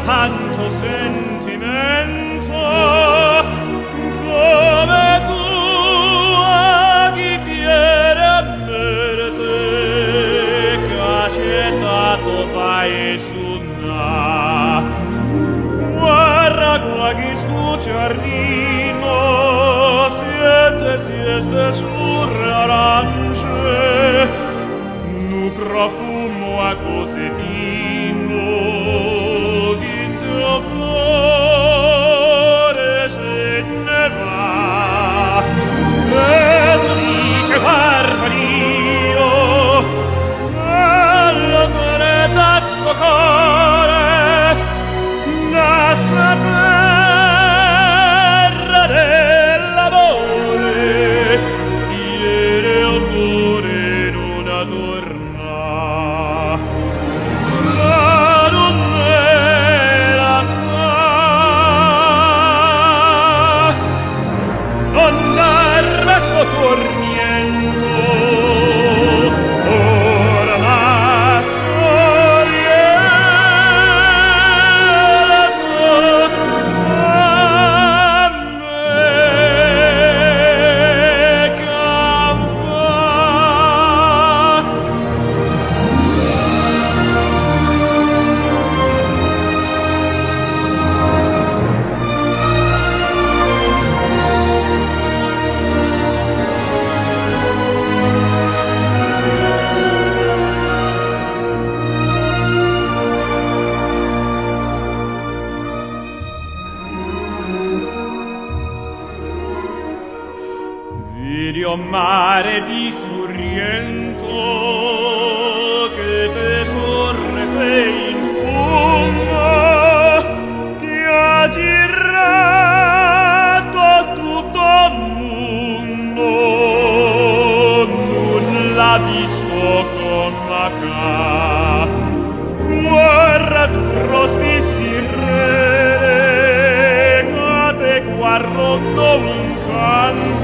tanto sentimento come tu a chi piere a merte che accettato fai sunna guarda qua che sto giardino siete surrarance nu profumo a cose fino dentro cuore se ne va e dice guarda io quello che da sto cuore nostra terra dell'amore dire odore non torna ma non me la sa non darme sto tormento ora ma mare di Sorrento che te sorre in fondo che ha girato tutto il mondo non l'ha visto con la ca guarda tu rosti sirene che te guardo un canto